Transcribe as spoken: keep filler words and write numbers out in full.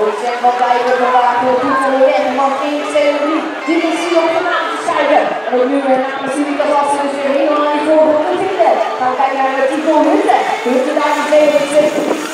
Ik zeg wat wij hebben vandaag voor goed van de weg. Man één, twee, drie. Dit is hier op vanavond te schrijven. En ook nu met name natuurlijk als lasten dus weer helemaal aan die voorbeeld te vinden. Gaan we kijken naar de Tico Hutte. Hutte daar in tweehonderdzeventig.